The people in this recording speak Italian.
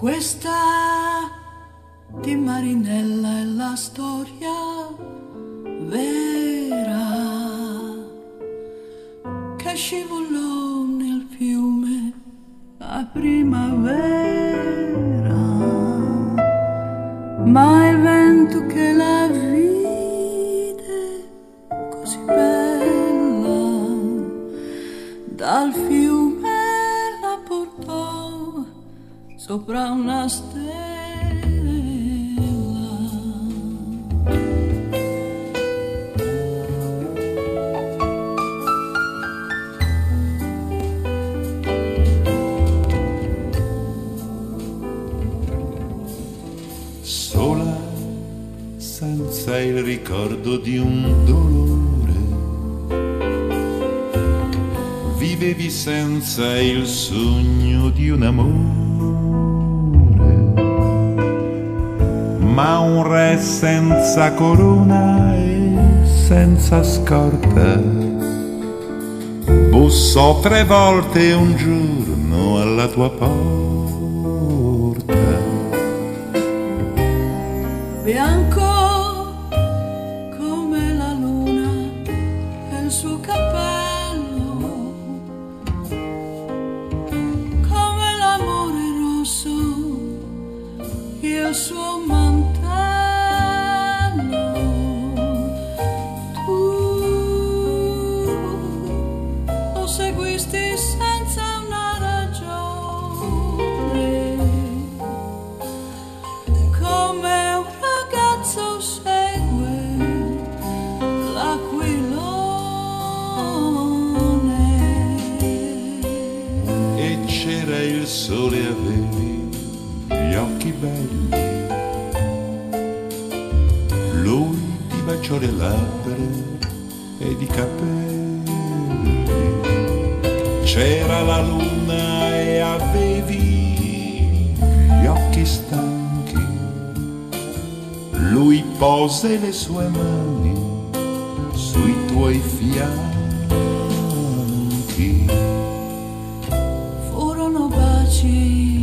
Questa di Marinella è la storia vera che scivolò nel fiume a primavera, ma il vento che la vide così bella dal fiume la portò sopra una stella. Sola, senza il ricordo di un dolore, vivevi senza il sogno di un amore, ma un re senza corona e senza scorta bussò 3 volte un giorno alla tua porta. Bianco come la luna e il suo cappello, come l'amore rosso e il suo mantello. Tu lo seguisti senza una ragione, come segue l'aquilone. E c'era il sole, avevi gli occhi belli, lui ti baciò le labbra ed i capelli. C'era la luna e avevi gli occhi stanchi, lui pose le sue mani sui tuoi fianchi. Furono baci